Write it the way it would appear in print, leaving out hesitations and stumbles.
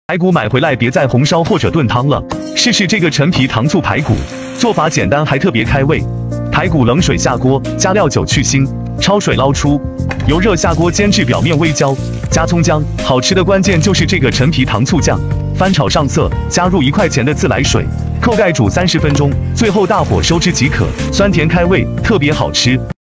排骨买回来别再红烧或者炖汤了，试试这个陈皮糖醋排骨，做法简单还特别开胃。排骨冷水下锅，加料酒去腥，焯水捞出，油热下锅煎至表面微焦，加葱姜。好吃的关键就是这个陈皮糖醋酱。翻炒上色，加入1块钱的自来水，扣盖煮30分钟，最后大火收汁即可，酸甜开胃，特别好吃。